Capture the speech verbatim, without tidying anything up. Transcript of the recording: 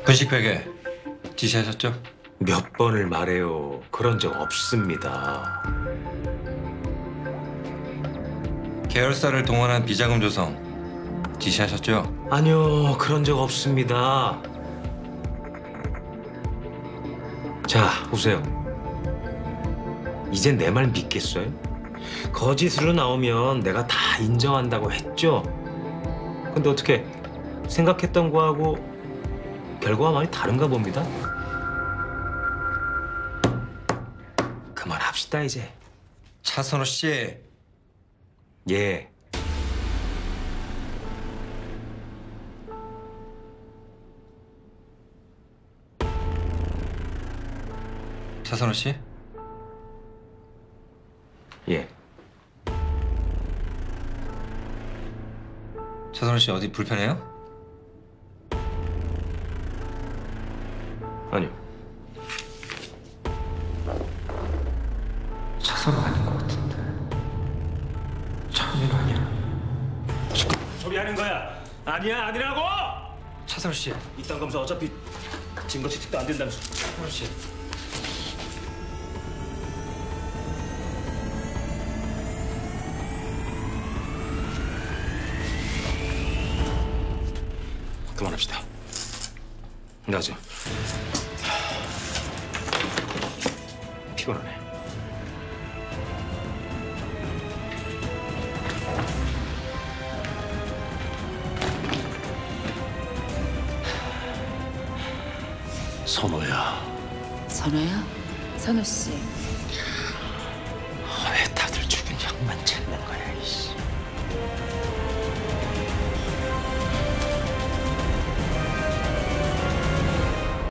분식회계 지시하셨죠? 몇 번을 말해요. 그런 적 없습니다. 계열사를 동원한 비자금 조성 지시하셨죠? 아니요, 그런 적 없습니다. 자, 보세요. 이제 내 말 믿겠어요? 거짓으로 나오면 내가 다 인정한다고 했죠? 근데 어떻게 생각했던 거하고 결과가 많이 다른가 봅니다. 그만합시다, 이제. 차선호 씨, 예. 차선호 씨, 예. 차선호 씨 어디 불편해요? 아니요. 차선호 아닌 것 같은데. 차은현 아니야. 소리 하는 거야. 아니야, 아니라고! 차선호 씨, 이딴 검사 어차피 증거 채택도 안 된다면서. 차선호 씨. 그만합시다. 나죠. 피곤하네. 선호야. 선호야? 선호 씨. 왜 다들 죽은 형만 찾는 거야, 이씨.